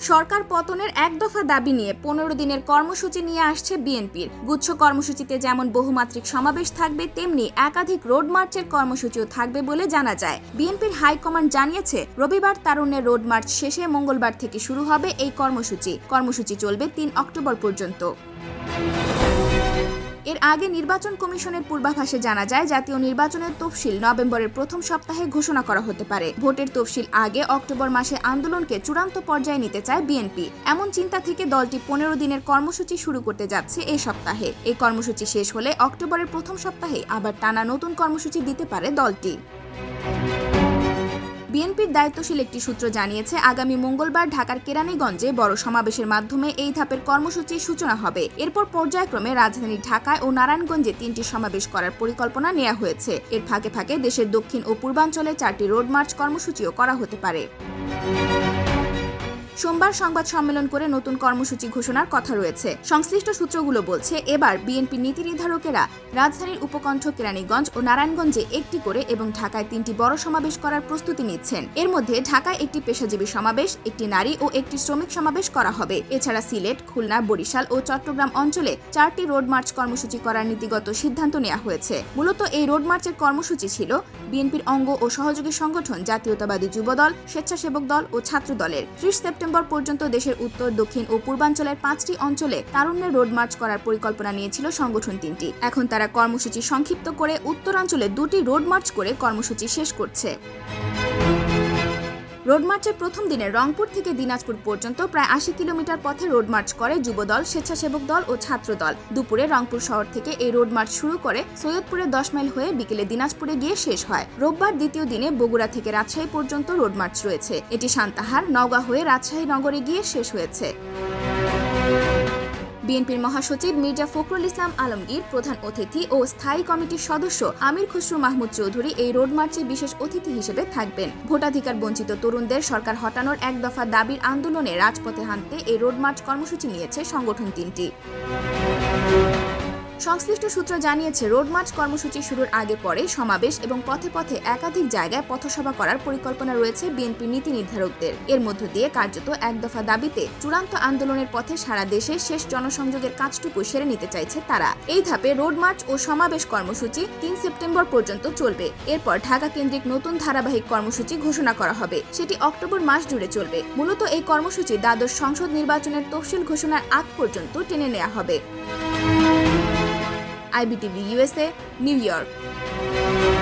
সরকার পতনের এক দফা দাবি নিয়ে 15 দিনের কর্মসূচি নিয়ে আসছে বিএনপির। গুচ্ছ কর্মসূচিতে যেমন বহুমাত্রিক সমাবেশ থাকবে, তেমনি একাধিক রোড মার্চের কর্মসূচিও থাকবে বলে জানা যায়। বিএনপির হাইকমান্ড জানিয়েছে, রবিবার তারুণ্যের রোড মার্চ শেষে মঙ্গলবার থেকে শুরু হবে এই কর্মসূচি চলবে 3 অক্টোবর পর্যন্ত। এর আগে নির্বাচন কমিশনের পূর্বাভাসে জানা যায়, জাতীয় নির্বাচনের তফসিল নভেম্বরের প্রথম সপ্তাহে ঘোষণা করা হতে পারে। ভোটের তফসিল আগে অক্টোবর মাসে আন্দোলনকে চূড়ান্ত পর্যায়ে নিতে চায় বিএনপি। এমন চিন্তা থেকে দলটি 15 দিনের কর্মসূচি শুরু করতে যাচ্ছে এই সপ্তাহে। এই কর্মসূচি শেষ হলে অক্টোবরের প্রথম সপ্তাহে আবার টানা নতুন কর্মসূচি দিতে পারে দলটি। বিএনপির দায়িত্বশীল একটি সূত্র জানিয়েছে, আগামী মঙ্গলবার ঢাকার কেরানীগঞ্জে বড় সমাবেশের মাধ্যমে এই ধাপের কর্মসূচির সূচনা হবে। এরপর পর্যায়ক্রমে রাজধানী ঢাকায় ও নারায়ণগঞ্জে 3টি সমাবেশ করার পরিকল্পনা নেওয়া হয়েছে। এর ফাঁকে ফাঁকে দেশের দক্ষিণ ও পূর্বাঞ্চলে 4টি রোড মার্চ কর্মসূচিও করা হতে পারে। সোমবার সংবাদ সম্মেলন করে নতুন কর্মসূচি ঘোষণার কথা রয়েছে। সংশ্লিষ্ট সূত্রগুলো বলছে, এবার বিএনপি নীতি নির্ধারকেরা রাজধানীর উপকণ্ঠ কেরানীগঞ্জ ও নারায়ণগঞ্জে একটি করে এবং ঢাকায় 3টি বড় সমাবেশ করার প্রস্তুতি নিচ্ছেন। এর মধ্যে ঢাকায় একটি পেশাজীবী সমাবেশ, একটি নারী ও একটি শ্রমিক সমাবেশ করা হবে। এছাড়া সিলেট, খুলনা, বরিশাল ও চট্টগ্রাম অঞ্চলে 4টি রোড মার্চ কর্মসূচি করার নীতিগত সিদ্ধান্ত নেওয়া হয়েছে। মূলত এই রোড মার্চের কর্মসূচি ছিল বিএনপির অঙ্গ ও সহযোগী সংগঠন জাতীয়তাবাদী যুবদল, স্বেচ্ছাসেবক দল ও ছাত্র দলের 30 সেপ্টেম্বর পর্যন্ত দেশের উত্তর, দক্ষিণ ও পূর্বাঞ্চলের 5টি অঞ্চলে তারুণ্যের রোড মার্চ করার পরিকল্পনা নিয়েছিল সংগঠন 3টি। এখন তারা কর্মসূচি সংক্ষিপ্ত করে উত্তরাঞ্চলে 2টি রোড মার্চ করে কর্মসূচি শেষ করছে। রোড মার্চের প্রথম দিনে রংপুর থেকে দিনাজপুর পর্যন্ত প্রায় 80 কিলোমিটার পথে রোড মার্চ করে যুবদল, স্বেচ্ছাসেবক দল ও ছাত্র দল। দুপুরে রংপুর শহর থেকে এই রোড মার্চ শুরু করে সৈয়দপুরে 10 মাইল হয়ে বিকেলে দিনাজপুরে গিয়ে শেষ হয়। রোববার দ্বিতীয় দিনে বগুড়া থেকে রাজশাহী পর্যন্ত রোড মার্চ রয়েছে। এটি সান্তাহার, নওগাঁ হয়ে রাজশাহী নগরে গিয়ে শেষ হয়েছে। বিএনপির মহাসচিব মির্জা ফখরুল ইসলাম আলমগীর, প্রধান অতিথি ও স্থায়ী কমিটির সদস্য আমির খসরু মাহমুদ চৌধুরী এই রোড মার্চে বিশেষ অতিথি হিসেবে থাকবেন। ভোটাধিকার বঞ্চিত তরুণদের সরকার হটানোর এক দফা দাবির আন্দোলনে রাজপথে হাঁটতে এই রোড মার্চ কর্মসূচি নিয়েছে সংগঠন 3টি। সংশ্লিষ্ট সূত্র জানিয়েছে, রোড মার্চ কর্মসূচি শুরুর আগে পরে সমাবেশ এবং পথে পথে একাধিক জায়গায় পথসভা করার পরিকল্পনা রয়েছে বিএনপি নীতি নির্ধারকদের। এর মধ্য দিয়ে কার্যত এক দফা দাবিতে চূড়ান্ত আন্দোলনের পথে সারা দেশে শেষ জনসংযোগের কাজটুকু সেরে নিতে চাইছে তারা। এই ধাপে রোড মার্চ ও সমাবেশ কর্মসূচি 3 সেপ্টেম্বর পর্যন্ত চলবে। এরপর ঢাকা কেন্দ্রিক নতুন ধারাবাহিক কর্মসূচি ঘোষণা করা হবে। সেটি অক্টোবর মাস জুড়ে চলবে। মূলত এই কর্মসূচি দ্বাদশ সংসদ নির্বাচনের তফসিল ঘোষণার আগ পর্যন্ত টেনে নেওয়া হবে। IBTV USA, New York.